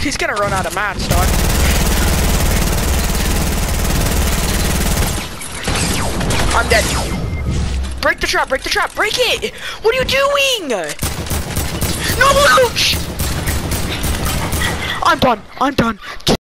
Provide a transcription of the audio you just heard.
He's gonna run out of mats, dog. I'm dead. Break the trap, break the trap, break it! What are you doing? No, Luch! I'm done.